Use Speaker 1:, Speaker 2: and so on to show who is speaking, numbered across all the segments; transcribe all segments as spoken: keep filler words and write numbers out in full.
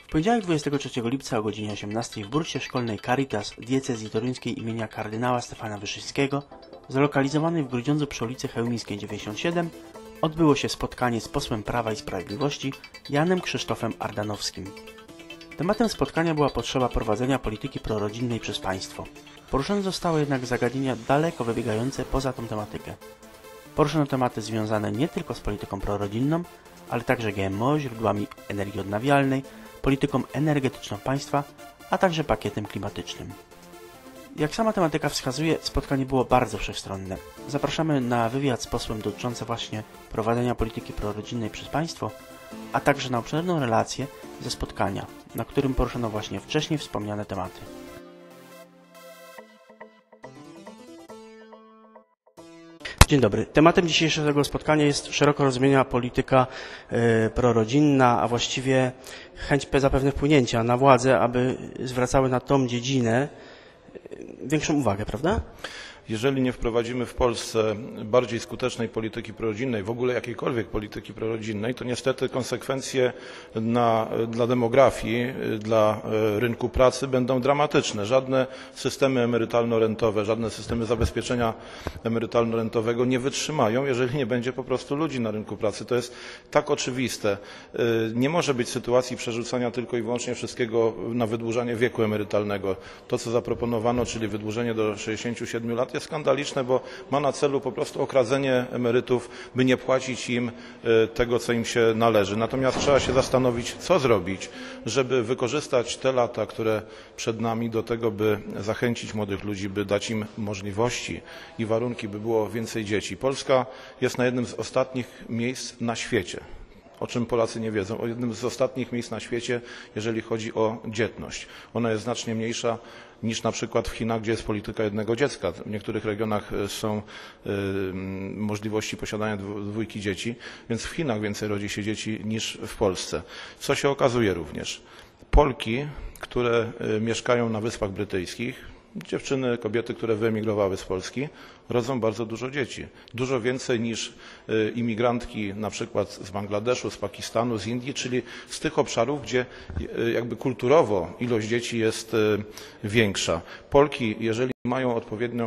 Speaker 1: poniedziałek dwudziestego trzeciego lipca o godzinie osiemnastej w bursie szkolnej Caritas diecezji toruńskiej imienia kardynała Stefana Wyszyńskiego, zlokalizowanej w Grudziądzu przy ulicy Chełmińskiej dziewięćdziesiąt siedem, odbyło się spotkanie z posłem Prawa i Sprawiedliwości Janem Krzysztofem Ardanowskim. Tematem spotkania była potrzeba prowadzenia polityki prorodzinnej przez państwo. Poruszone zostały jednak zagadnienia daleko wybiegające poza tą tematykę. Poruszono tematy związane nie tylko z polityką prorodzinną, ale także G M O, źródłami energii odnawialnej, polityką energetyczną państwa, a także pakietem klimatycznym. Jak sama tematyka wskazuje, spotkanie było bardzo wszechstronne. Zapraszamy na wywiad z posłem dotyczący właśnie prowadzenia polityki prorodzinnej przez państwo, a także na obszerną relację ze spotkania, na którym poruszono właśnie wcześniej wspomniane tematy. Dzień dobry. Tematem dzisiejszego spotkania jest szeroko rozumiana polityka y, prorodzinna, a właściwie chęć zapewne wpłynięcia na władze, aby zwracały na tą dziedzinę większą uwagę, prawda?
Speaker 2: Jeżeli nie wprowadzimy w Polsce bardziej skutecznej polityki prorodzinnej, w ogóle jakiejkolwiek polityki prorodzinnej, to niestety konsekwencje na, dla demografii, dla rynku pracy będą dramatyczne. Żadne systemy emerytalno-rentowe, żadne systemy zabezpieczenia emerytalno-rentowego nie wytrzymają, jeżeli nie będzie po prostu ludzi na rynku pracy. To jest tak oczywiste. Nie może być sytuacji przerzucania tylko i wyłącznie wszystkiego na wydłużanie wieku emerytalnego. To, co zaproponowano, czyli wydłużenie do sześćdziesięciu siedmiu lat, jest skandaliczne, bo ma na celu po prostu okradzenie emerytów, by nie płacić im tego, co im się należy. Natomiast trzeba się zastanowić, co zrobić, żeby wykorzystać te lata, które przed nami, do tego, by zachęcić młodych ludzi, by dać im możliwości i warunki, by było więcej dzieci. Polska jest na jednym z ostatnich miejsc na świecie, o czym Polacy nie wiedzą, o jednym z ostatnich miejsc na świecie, jeżeli chodzi o dzietność. Ona jest znacznie mniejsza niż na przykład w Chinach, gdzie jest polityka jednego dziecka. W niektórych regionach są y, możliwości posiadania dwójki dzieci, więc w Chinach więcej rodzi się dzieci niż w Polsce. Co się okazuje również? Polki, które y, mieszkają na Wyspach Brytyjskich, dziewczyny, kobiety, które wyemigrowały z Polski, rodzą bardzo dużo dzieci. Dużo więcej niż imigrantki na przykład z Bangladeszu, z Pakistanu, z Indii, czyli z tych obszarów, gdzie jakby kulturowo ilość dzieci jest większa. Polki, jeżeli mają odpowiedni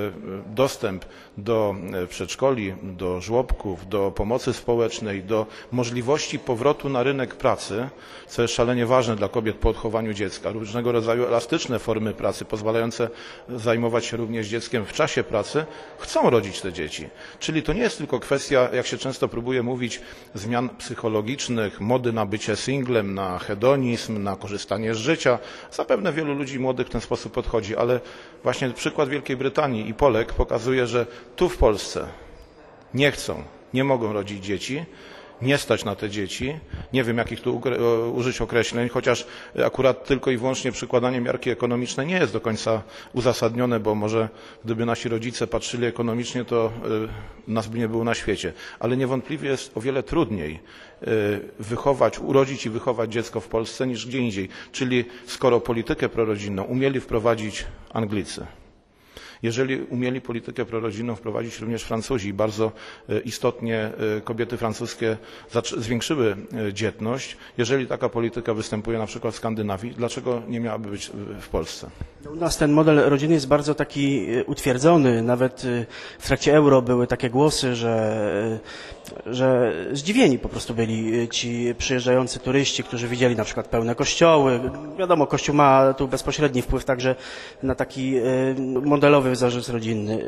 Speaker 2: dostęp do przedszkoli, do żłobków, do pomocy społecznej, do możliwości powrotu na rynek pracy, co jest szalenie ważne dla kobiet po odchowaniu dziecka, różnego rodzaju elastyczne formy pracy pozwalające zajmować się również dzieckiem w czasie pracy, chcą rodzić te dzieci. Czyli to nie jest tylko kwestia, jak się często próbuje mówić, zmian psychologicznych, mody na bycie singlem, na hedonizm, na korzystanie z życia. Zapewne wielu ludzi młodych w ten sposób podchodzi, ale właśnie przykład Wielkiej Brytanii i Polek pokazuje, że tu w Polsce nie chcą, nie mogą rodzić dzieci, nie stać na te dzieci. Nie wiem, jakich tu użyć określeń, chociaż akurat tylko i wyłącznie przykładanie miarki ekonomicznej nie jest do końca uzasadnione, bo może gdyby nasi rodzice patrzyli ekonomicznie, to nas by nie było na świecie. Ale niewątpliwie jest o wiele trudniej wychować, urodzić i wychować dziecko w Polsce niż gdzie indziej. Czyli skoro politykę prorodzinną umieli wprowadzić Anglicy, jeżeli umieli politykę prorodzinną wprowadzić również Francuzi i bardzo istotnie kobiety francuskie zwiększyły dzietność, jeżeli taka polityka występuje na przykład w Skandynawii, dlaczego nie miałaby być w Polsce?
Speaker 1: U nas ten model rodziny jest bardzo taki utwierdzony. Nawet w trakcie euro były takie głosy, że, że zdziwieni po prostu byli ci przyjeżdżający turyści, którzy widzieli na przykład pełne kościoły. Wiadomo, Kościół ma tu bezpośredni wpływ także na taki modelowy zarząd rodzinny.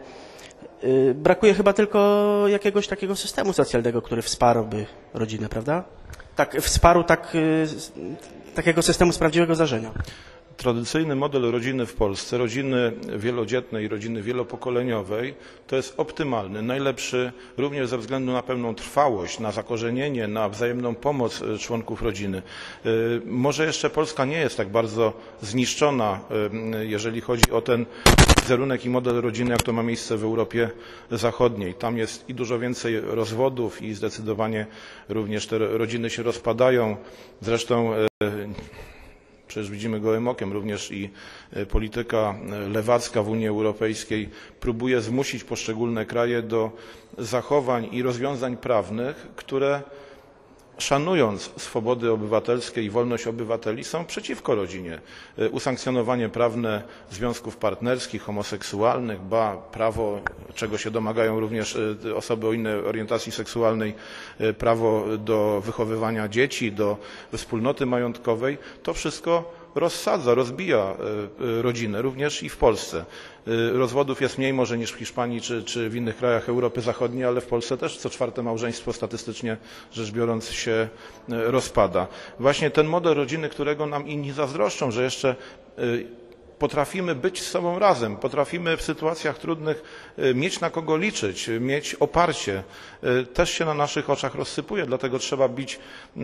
Speaker 1: Brakuje chyba tylko jakiegoś takiego systemu socjalnego, który wsparłby rodzinę, prawda? Tak, wsparł tak, takiego systemu z prawdziwego zdarzenia.
Speaker 2: Tradycyjny model rodziny w Polsce, rodziny wielodzietnej, rodziny wielopokoleniowej, to jest optymalny, najlepszy również ze względu na pewną trwałość, na zakorzenienie, na wzajemną pomoc członków rodziny. Może jeszcze Polska nie jest tak bardzo zniszczona, jeżeli chodzi o ten wizerunek i model rodziny, jak to ma miejsce w Europie Zachodniej. Tam jest i dużo więcej rozwodów i zdecydowanie również te rodziny się rozpadają. Zresztą przecież widzimy gołym okiem, również i polityka lewacka w Unii Europejskiej próbuje zmusić poszczególne kraje do zachowań i rozwiązań prawnych, które szanując swobody obywatelskie i wolność obywateli, są przeciwko rodzinie. Usankcjonowanie prawne związków partnerskich, homoseksualnych, ba, prawo, czego się domagają również osoby o innej orientacji seksualnej, prawo do wychowywania dzieci, do wspólnoty majątkowej, to wszystko rozsadza, rozbija rodzinę, również i w Polsce. Rozwodów jest mniej może niż w Hiszpanii czy, czy w innych krajach Europy Zachodniej, ale w Polsce też co czwarte małżeństwo statystycznie rzecz biorąc się rozpada. Właśnie ten model rodziny, którego nam inni zazdroszczą, że jeszcze potrafimy być z sobą razem, potrafimy w sytuacjach trudnych mieć na kogo liczyć, mieć oparcie, też się na naszych oczach rozsypuje, dlatego trzeba bić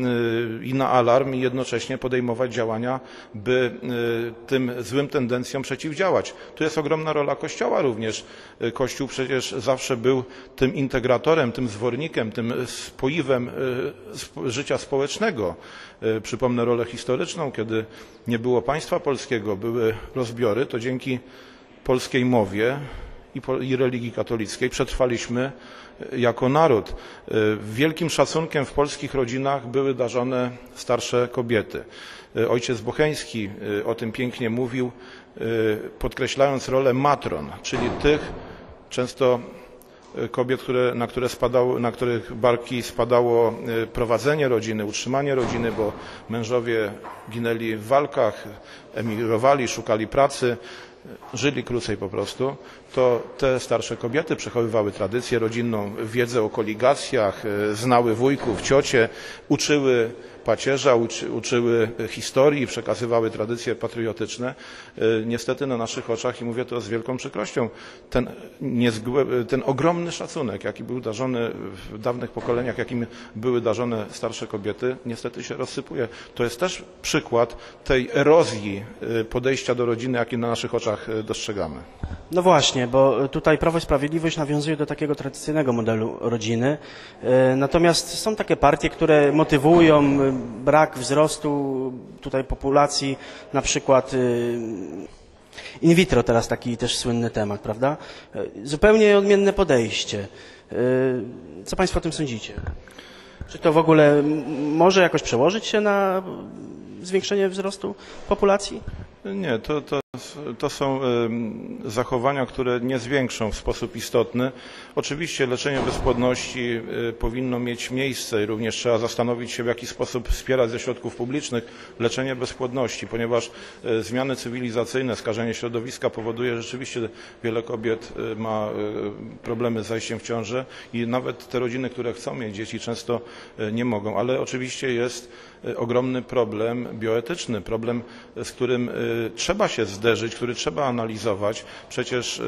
Speaker 2: i na alarm i jednocześnie podejmować działania, by tym złym tendencjom przeciwdziałać. Tu jest ogromna rola Kościoła również. Kościół przecież zawsze był tym integratorem, tym zwornikiem, tym spoiwem życia społecznego. Przypomnę rolę historyczną, kiedy nie było państwa polskiego, były rozbiory, to dzięki polskiej mowie i religii katolickiej przetrwaliśmy jako naród. Wielkim szacunkiem w polskich rodzinach były darzone starsze kobiety. Ojciec Bocheński o tym pięknie mówił, podkreślając rolę matron, czyli tych często kobiet, które, na, które spadało, na których barki spadało prowadzenie rodziny, utrzymanie rodziny, bo mężowie ginęli w walkach, emigrowali, szukali pracy, żyli krócej po prostu, to te starsze kobiety przechowywały tradycję rodzinną, wiedzę o koligacjach, znały wujków, ciocie, uczyły pacierza, uczy, uczyły historii, przekazywały tradycje patriotyczne. Niestety na naszych oczach, i mówię to z wielką przykrością, ten, niezgłe, ten ogromny szacunek, jaki był darzony w dawnych pokoleniach, jakim były darzone starsze kobiety, niestety się rozsypuje. To jest też przykład tej erozji podejścia do rodziny, jaki na naszych oczach dostrzegamy.
Speaker 1: No właśnie, bo tutaj Prawo i Sprawiedliwość nawiązuje do takiego tradycyjnego modelu rodziny. Natomiast są takie partie, które motywują brak wzrostu tutaj populacji, na przykład in vitro, teraz taki też słynny temat, prawda? Zupełnie odmienne podejście. Co Państwo o tym sądzicie? Czy to w ogóle może jakoś przełożyć się na zwiększenie wzrostu populacji?
Speaker 2: Nie, to, to, to są zachowania, które nie zwiększą w sposób istotny. Oczywiście leczenie bezpłodności powinno mieć miejsce i również trzeba zastanowić się, w jaki sposób wspierać ze środków publicznych leczenie bezpłodności, ponieważ zmiany cywilizacyjne, skażenie środowiska powoduje, że rzeczywiście wiele kobiet ma problemy z zajściem w ciążę i nawet te rodziny, które chcą mieć dzieci, często nie mogą, ale oczywiście jest ogromny problem bioetyczny, problem, z którym trzeba się zderzyć, który trzeba analizować. Przecież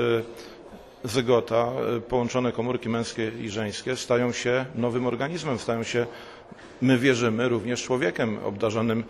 Speaker 2: zygota, połączone komórki męskie i żeńskie stają się nowym organizmem, stają się, my wierzymy, również człowiekiem obdarzonym,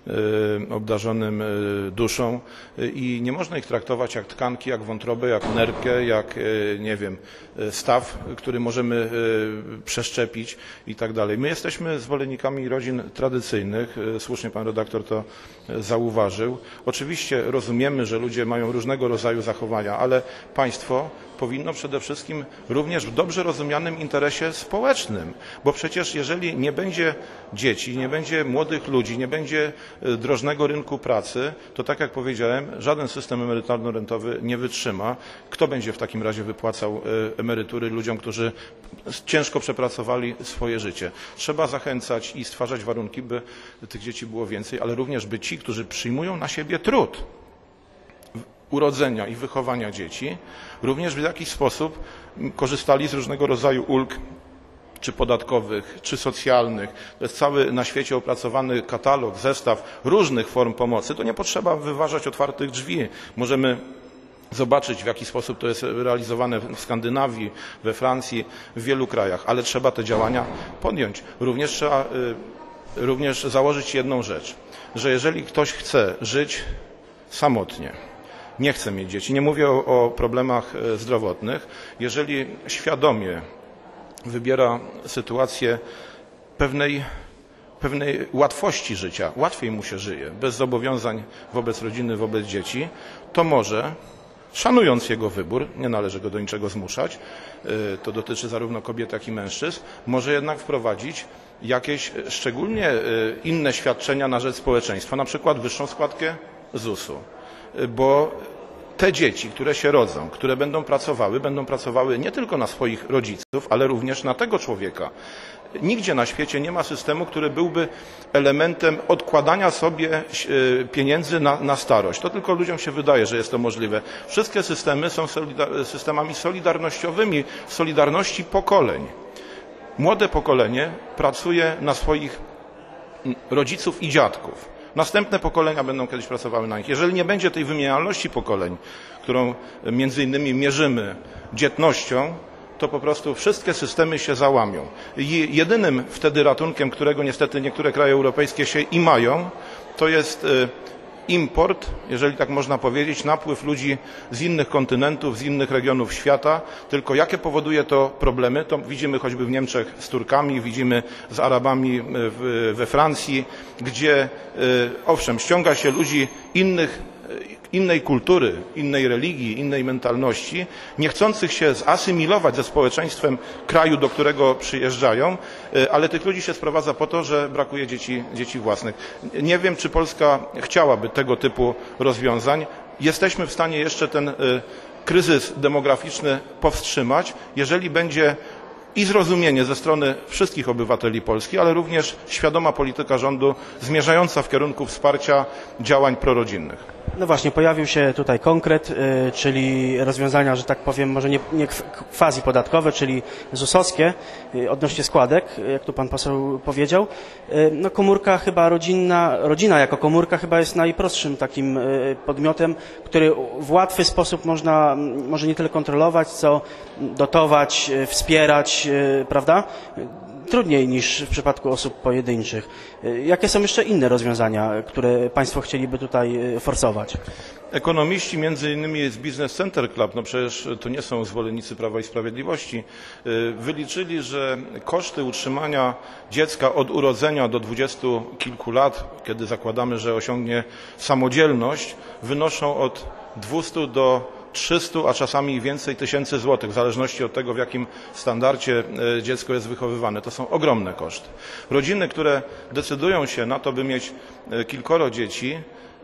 Speaker 2: obdarzonym duszą i nie można ich traktować jak tkanki, jak wątrobę, jak nerkę, jak, nie wiem, staw, który możemy przeszczepić i tak dalej. My jesteśmy zwolennikami rodzin tradycyjnych, słusznie pan redaktor to zauważył. Oczywiście rozumiemy, że ludzie mają różnego rodzaju zachowania, ale państwo powinno przede wszystkim również w dobrze rozumianym interesie społecznym, bo przecież jeżeli nie będzie dzieci, nie będzie młodych ludzi, nie będzie drożnego rynku pracy, to tak jak powiedziałem, żaden system emerytalno-rentowy nie wytrzyma. Kto będzie w takim razie wypłacał emerytury ludziom, którzy ciężko przepracowali swoje życie? Trzeba zachęcać i stwarzać warunki, by tych dzieci było więcej, ale również by ci, którzy przyjmują na siebie trud urodzenia i wychowania dzieci, również w jakiś sposób korzystali z różnego rodzaju ulg, czy podatkowych, czy socjalnych. To jest cały na świecie opracowany katalog, zestaw różnych form pomocy. To nie potrzeba wyważać otwartych drzwi. Możemy zobaczyć, w jaki sposób to jest realizowane w Skandynawii, we Francji, w wielu krajach, ale trzeba te działania podjąć. Również trzeba również założyć jedną rzecz, że jeżeli ktoś chce żyć samotnie, nie chce mieć dzieci, nie mówię o, o problemach zdrowotnych, jeżeli świadomie wybiera sytuację pewnej, pewnej łatwości życia, łatwiej mu się żyje, bez zobowiązań wobec rodziny, wobec dzieci, to może, szanując jego wybór, nie należy go do niczego zmuszać, to dotyczy zarówno kobiet, jak i mężczyzn, może jednak wprowadzić jakieś szczególnie inne świadczenia na rzecz społeczeństwa, na przykład wyższą składkę zusu, bo te dzieci, które się rodzą, które będą pracowały, będą pracowały nie tylko na swoich rodziców, ale również na tego człowieka. Nigdzie na świecie nie ma systemu, który byłby elementem odkładania sobie pieniędzy na, na starość. To tylko ludziom się wydaje, że jest to możliwe. Wszystkie systemy są solidar- systemami solidarnościowymi, solidarności pokoleń. Młode pokolenie pracuje na swoich rodziców i dziadków. Następne pokolenia będą kiedyś pracowały na nich. Jeżeli nie będzie tej wymienialności pokoleń, którą między innymi mierzymy dzietnością, to po prostu wszystkie systemy się załamią. I jedynym wtedy ratunkiem, którego niestety niektóre kraje europejskie się i mają, to jest import, jeżeli tak można powiedzieć, napływ ludzi z innych kontynentów, z innych regionów świata. Tylko jakie powoduje to problemy? To widzimy choćby w Niemczech z Turkami, widzimy z Arabami w, we Francji, gdzie owszem, ściąga się ludzi innych, innej kultury, innej religii, innej mentalności, nie chcących się zasymilować ze społeczeństwem kraju, do którego przyjeżdżają, ale tych ludzi się sprowadza po to, że brakuje dzieci, dzieci własnych. Nie wiem, czy Polska chciałaby tego typu rozwiązań. Jesteśmy w stanie jeszcze ten kryzys demograficzny powstrzymać, jeżeli będzie i zrozumienie ze strony wszystkich obywateli Polski, ale również świadoma polityka rządu zmierzająca w kierunku wsparcia działań prorodzinnych.
Speaker 1: No właśnie, pojawił się tutaj konkret, y, czyli rozwiązania, że tak powiem, może nie, nie quasi podatkowe, czyli zusowskie y, odnośnie składek, y, jak tu pan poseł powiedział. Y, no komórka chyba rodzinna, rodzina jako komórka chyba jest najprostszym takim y, podmiotem, który w łatwy sposób można może nie tyle kontrolować, co dotować, y, wspierać, y, prawda? Trudniej niż w przypadku osób pojedynczych. Jakie są jeszcze inne rozwiązania, które państwo chcieliby tutaj forsować?
Speaker 2: Ekonomiści, między innymi z Business Center Club, no przecież to nie są zwolennicy Prawa i Sprawiedliwości, wyliczyli, że koszty utrzymania dziecka od urodzenia do dwudziestu kilku lat, kiedy zakładamy, że osiągnie samodzielność, wynoszą od dwustu do trzystu, a czasami i więcej tysięcy złotych, w zależności od tego, w jakim standardzie dziecko jest wychowywane. To są ogromne koszty. Rodziny, które decydują się na to, by mieć kilkoro dzieci,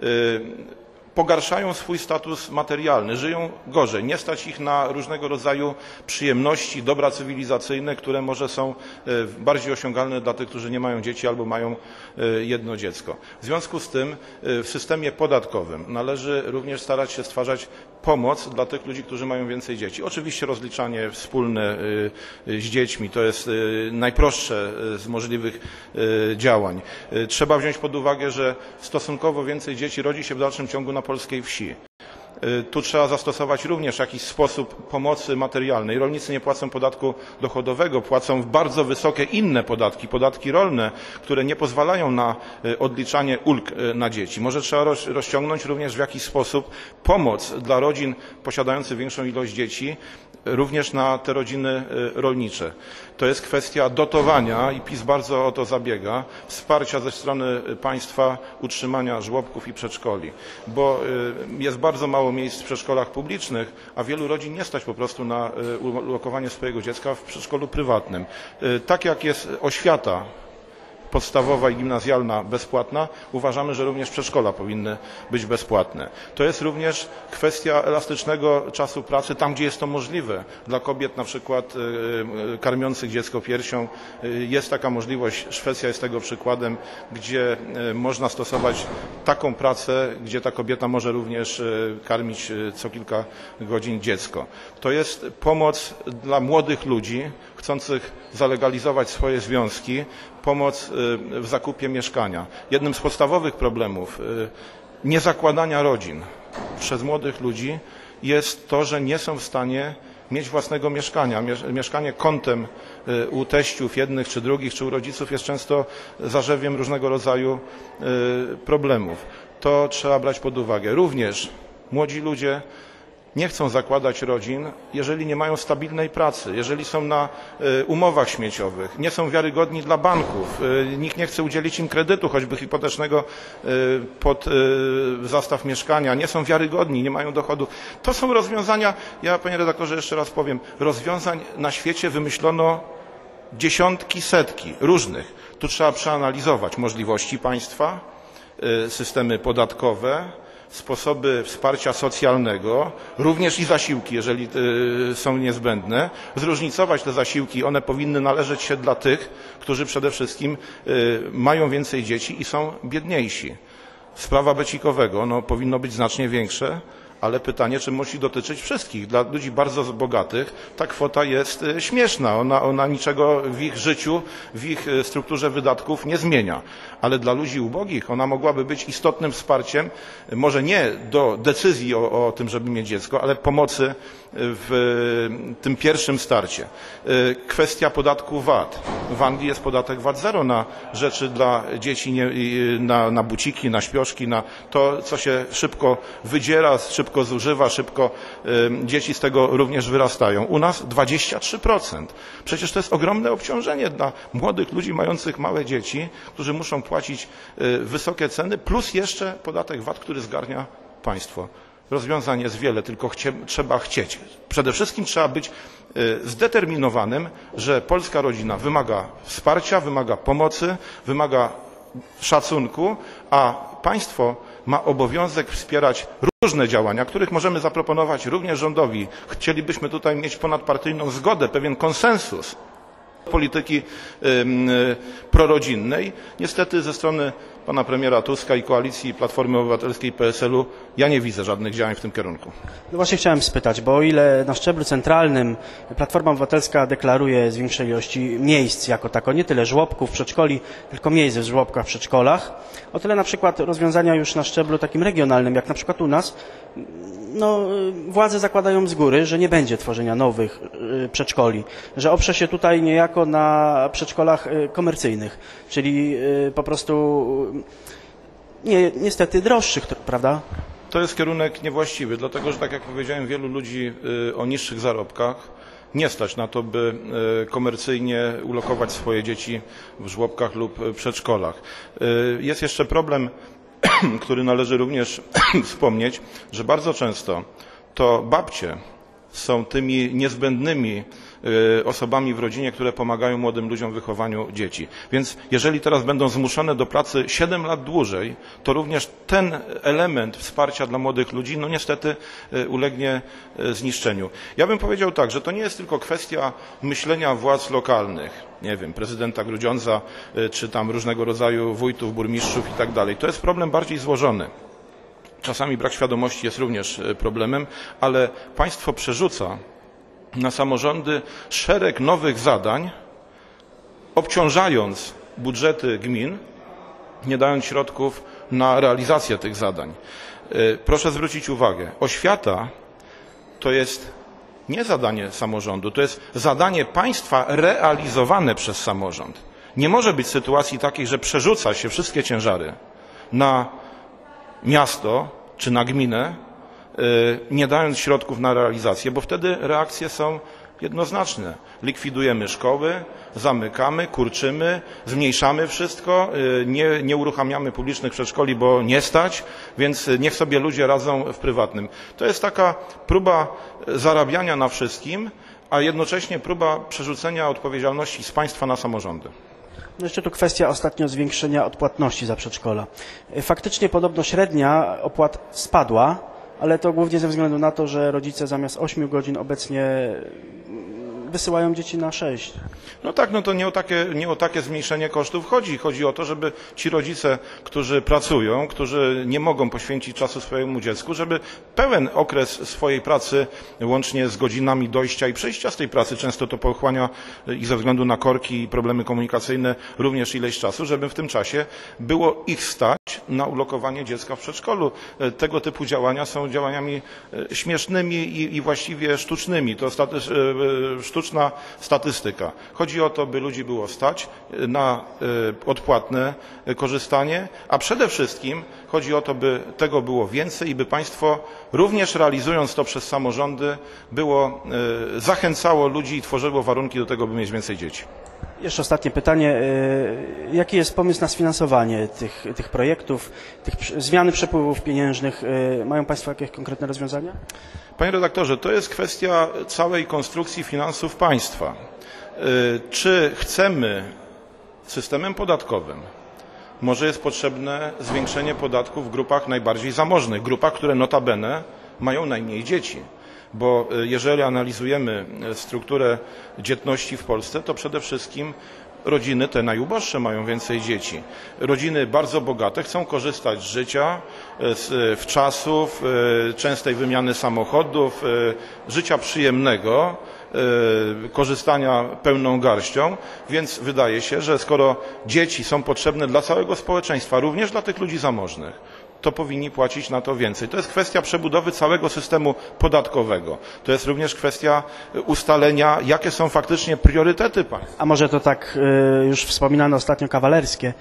Speaker 2: pogarszają swój status materialny, żyją gorzej. Nie stać ich na różnego rodzaju przyjemności, dobra cywilizacyjne, które może są bardziej osiągalne dla tych, którzy nie mają dzieci albo mają jedno dziecko. W związku z tym w systemie podatkowym należy również starać się stwarzać pomoc dla tych ludzi, którzy mają więcej dzieci. Oczywiście rozliczanie wspólne z dziećmi to jest najprostsze z możliwych działań. Trzeba wziąć pod uwagę, że stosunkowo więcej dzieci rodzi się w dalszym ciągu na polskiej wsi. Tu trzeba zastosować również jakiś sposób pomocy materialnej. Rolnicy nie płacą podatku dochodowego, płacą bardzo wysokie inne podatki, podatki rolne, które nie pozwalają na odliczanie ulg na dzieci. Może trzeba rozciągnąć również w jakiś sposób pomoc dla rodzin posiadających większą ilość dzieci, również na te rodziny rolnicze. To jest kwestia dotowania i PiS bardzo o to zabiega, wsparcia ze strony państwa utrzymania żłobków i przedszkoli, bo jest bardzo mało miejsc w przedszkolach publicznych, a wielu rodzin nie stać po prostu na ulokowanie swojego dziecka w przedszkolu prywatnym. Tak jak jest oświata podstawowa i gimnazjalna bezpłatna, uważamy, że również przedszkola powinny być bezpłatne. To jest również kwestia elastycznego czasu pracy tam, gdzie jest to możliwe. Dla kobiet na przykład karmiących dziecko piersią jest taka możliwość, Szwecja jest tego przykładem, gdzie można stosować taką pracę, gdzie ta kobieta może również karmić co kilka godzin dziecko. To jest pomoc dla młodych ludzi chcących zalegalizować swoje związki, pomoc w zakupie mieszkania. Jednym z podstawowych problemów niezakładania rodzin przez młodych ludzi jest to, że nie są w stanie mieć własnego mieszkania. Mieszkanie kątem u teściów jednych czy drugich, czy u rodziców jest często zarzewiem różnego rodzaju problemów. To trzeba brać pod uwagę. Również młodzi ludzie nie chcą zakładać rodzin, jeżeli nie mają stabilnej pracy, jeżeli są na umowach śmieciowych, nie są wiarygodni dla banków, nikt nie chce udzielić im kredytu, choćby hipotecznego pod zastaw mieszkania, nie są wiarygodni, nie mają dochodu. To są rozwiązania, ja panie redaktorze jeszcze raz powiem, rozwiązań na świecie wymyślono dziesiątki, setki różnych. Tu trzeba przeanalizować możliwości państwa, systemy podatkowe, sposoby wsparcia socjalnego, również i zasiłki, jeżeli są niezbędne, zróżnicować te zasiłki. One powinny należeć się dla tych, którzy przede wszystkim mają więcej dzieci i są biedniejsi. Sprawa becikowego no, powinno być znacznie większe, ale pytanie, czy musi dotyczyć wszystkich. Dla ludzi bardzo bogatych ta kwota jest śmieszna. Ona, ona niczego w ich życiu, w ich strukturze wydatków nie zmienia. Ale dla ludzi ubogich ona mogłaby być istotnym wsparciem, może nie do decyzji o, o tym, żeby mieć dziecko, ale pomocy w tym pierwszym starcie. Kwestia podatku V A T. W Anglii jest podatek V A T zero na rzeczy dla dzieci, na, na buciki, na śpioszki, na to, co się szybko wydziera, szybko zużywa, szybko dzieci z tego również wyrastają. U nas dwadzieścia trzy procent. Przecież to jest ogromne obciążenie dla młodych ludzi mających małe dzieci, którzy muszą płacić wysokie ceny, plus jeszcze podatek V A T, który zgarnia państwo. Rozwiązań jest wiele, tylko chcie, trzeba chcieć. Przede wszystkim trzeba być zdeterminowanym, że polska rodzina wymaga wsparcia, wymaga pomocy, wymaga szacunku, a państwo ma obowiązek wspierać różne działania, których możemy zaproponować również rządowi. Chcielibyśmy tutaj mieć ponadpartyjną zgodę, pewien konsensus polityki y, prorodzinnej. Niestety ze strony pana premiera Tuska i koalicji Platformy Obywatelskiej i P S L u ja nie widzę żadnych działań w tym kierunku.
Speaker 1: No właśnie chciałem spytać, bo o ile na szczeblu centralnym Platforma Obywatelska deklaruje zwiększenie ilości miejsc jako tako, nie tyle żłobków, przedszkoli, tylko miejsc w żłobkach, przedszkolach, o tyle na przykład rozwiązania już na szczeblu takim regionalnym, jak na przykład u nas, no, władze zakładają z góry, że nie będzie tworzenia nowych przedszkoli, że oprze się tutaj niejako na przedszkolach komercyjnych, czyli po prostu nie, niestety droższych, prawda?
Speaker 2: To jest kierunek niewłaściwy, dlatego że tak jak powiedziałem, wielu ludzi o niższych zarobkach nie stać na to, by komercyjnie ulokować swoje dzieci w żłobkach lub przedszkolach. Jest jeszcze problem, który należy również wspomnieć, że bardzo często to babcie są tymi niezbędnymi osobami w rodzinie, które pomagają młodym ludziom w wychowaniu dzieci. Więc jeżeli teraz będą zmuszone do pracy siedem lat dłużej, to również ten element wsparcia dla młodych ludzi, no niestety ulegnie zniszczeniu. Ja bym powiedział tak, że to nie jest tylko kwestia myślenia władz lokalnych, nie wiem, prezydenta Grudziądza, czy tam różnego rodzaju wójtów, burmistrzów i tak dalej. To jest problem bardziej złożony. Czasami brak świadomości jest również problemem, ale państwo przerzuca na samorządy szereg nowych zadań, obciążając budżety gmin, nie dając środków na realizację tych zadań. Proszę zwrócić uwagę, oświata to jest nie zadanie samorządu, to jest zadanie państwa realizowane przez samorząd. Nie może być sytuacji takiej, że przerzuca się wszystkie ciężary na miasto czy na gminę, nie dając środków na realizację, bo wtedy reakcje są jednoznaczne. Likwidujemy szkoły, zamykamy, kurczymy, zmniejszamy wszystko, nie, nie uruchamiamy publicznych przedszkoli, bo nie stać, więc niech sobie ludzie radzą w prywatnym. To jest taka próba zarabiania na wszystkim, a jednocześnie próba przerzucenia odpowiedzialności z państwa na samorządy.
Speaker 1: No jeszcze tu kwestia ostatnio zwiększenia odpłatności za przedszkola. Faktycznie podobno średnia opłat spadła, ale to głównie ze względu na to, że rodzice zamiast ośmiu godzin obecnie wysyłają dzieci na sześć.
Speaker 2: No tak, no to nie o takie, nie o takie zmniejszenie kosztów chodzi. Chodzi o to, żeby ci rodzice, którzy pracują, którzy nie mogą poświęcić czasu swojemu dziecku, żeby pełen okres swojej pracy, łącznie z godzinami dojścia i przejścia z tej pracy, często to pochłania i ze względu na korki i problemy komunikacyjne również ileś czasu, żeby w tym czasie było ich stać na ulokowanie dziecka w przedszkolu. Tego typu działania są działaniami śmiesznymi i, i właściwie sztucznymi. To staty, sztuczna statystyka. Chodzi o to, by ludzi było stać na odpłatne korzystanie, a przede wszystkim chodzi o to, by tego było więcej i by państwo, również realizując to przez samorządy, było, zachęcało ludzi i tworzyło warunki do tego, by mieć więcej dzieci.
Speaker 1: Jeszcze ostatnie pytanie. Jaki jest pomysł na sfinansowanie tych, tych projektów, tych zmiany przepływów pieniężnych? Mają państwo jakieś konkretne rozwiązania?
Speaker 2: Panie redaktorze, to jest kwestia całej konstrukcji finansów państwa. Czy chcemy systemem podatkowym? Może jest potrzebne zwiększenie podatków w grupach najbardziej zamożnych, grupach, które notabene mają najmniej dzieci. Bo jeżeli analizujemy strukturę dzietności w Polsce, to przede wszystkim rodziny te najuboższe mają więcej dzieci. Rodziny bardzo bogate chcą korzystać z życia, z wczasów, częstej wymiany samochodów, życia przyjemnego, korzystania pełną garścią, więc wydaje się, że skoro dzieci są potrzebne dla całego społeczeństwa, również dla tych ludzi zamożnych, to powinni płacić na to więcej. To jest kwestia przebudowy całego systemu podatkowego. To jest również kwestia ustalenia, jakie są faktycznie priorytety państwa.
Speaker 1: A może to tak y, już wspominane ostatnio kawalerskie?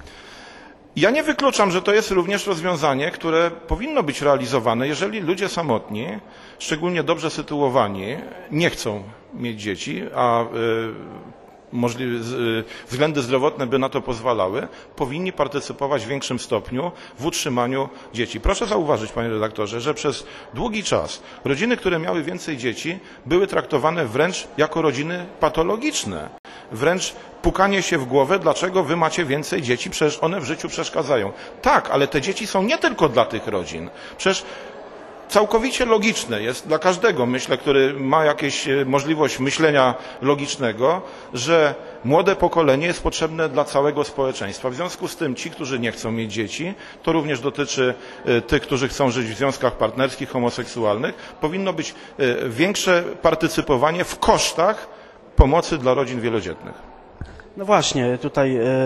Speaker 2: Ja nie wykluczam, że to jest również rozwiązanie, które powinno być realizowane, jeżeli ludzie samotni, szczególnie dobrze sytuowani, nie chcą mieć dzieci, a y, możliwe, względy zdrowotne by na to pozwalały, powinni partycypować w większym stopniu w utrzymaniu dzieci. Proszę zauważyć, panie redaktorze, że przez długi czas rodziny, które miały więcej dzieci, były traktowane wręcz jako rodziny patologiczne. Wręcz pukanie się w głowę, dlaczego wy macie więcej dzieci, przecież one w życiu przeszkadzają. Tak, ale te dzieci są nie tylko dla tych rodzin. Przecież całkowicie logiczne jest dla każdego, myślę, który ma jakąś możliwość myślenia logicznego, że młode pokolenie jest potrzebne dla całego społeczeństwa. W związku z tym ci, którzy nie chcą mieć dzieci, to również dotyczy tych, którzy chcą żyć w związkach partnerskich, homoseksualnych, powinno być większe partycypowanie w kosztach pomocy dla rodzin wielodzietnych.
Speaker 1: No właśnie, tutaj y,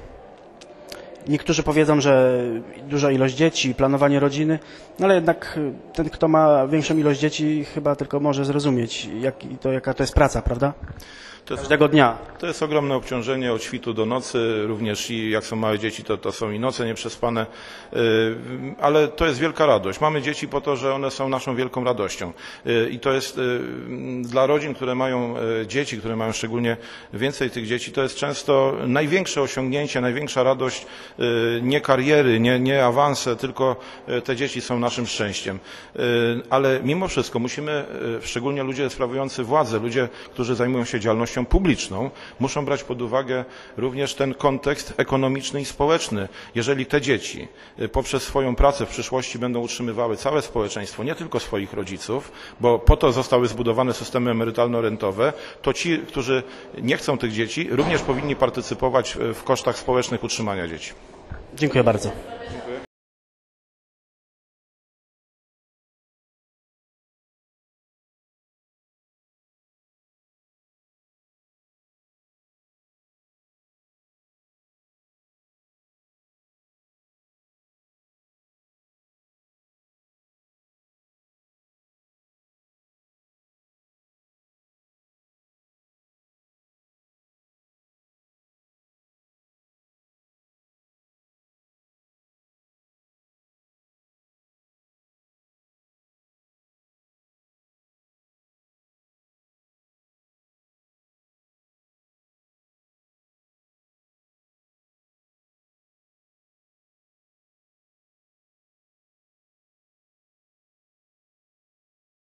Speaker 1: niektórzy powiedzą, że duża ilość dzieci, planowanie rodziny, no ale jednak ten, kto ma większą ilość dzieci, chyba tylko może zrozumieć, jak, to, jaka to jest praca, prawda?
Speaker 2: To jest,
Speaker 1: Każdego dnia.
Speaker 2: To jest ogromne obciążenie od świtu do nocy, również i jak są małe dzieci, to, to są i noce nieprzespane, ale to jest wielka radość. Mamy dzieci po to, że one są naszą wielką radością i to jest dla rodzin, które mają dzieci, które mają szczególnie więcej tych dzieci, to jest często największe osiągnięcie, największa radość, nie kariery, nie, nie awanse, tylko te dzieci są naszym szczęściem. Ale mimo wszystko musimy, szczególnie ludzie sprawujący władzę, ludzie, którzy zajmują się działalnością publiczną, muszą brać pod uwagę również ten kontekst ekonomiczny i społeczny. Jeżeli te dzieci poprzez swoją pracę w przyszłości będą utrzymywały całe społeczeństwo, nie tylko swoich rodziców, bo po to zostały zbudowane systemy emerytalno-rentowe, to ci, którzy nie chcą tych dzieci, również powinni partycypować w kosztach społecznych utrzymania dzieci.
Speaker 1: Dziękuję bardzo.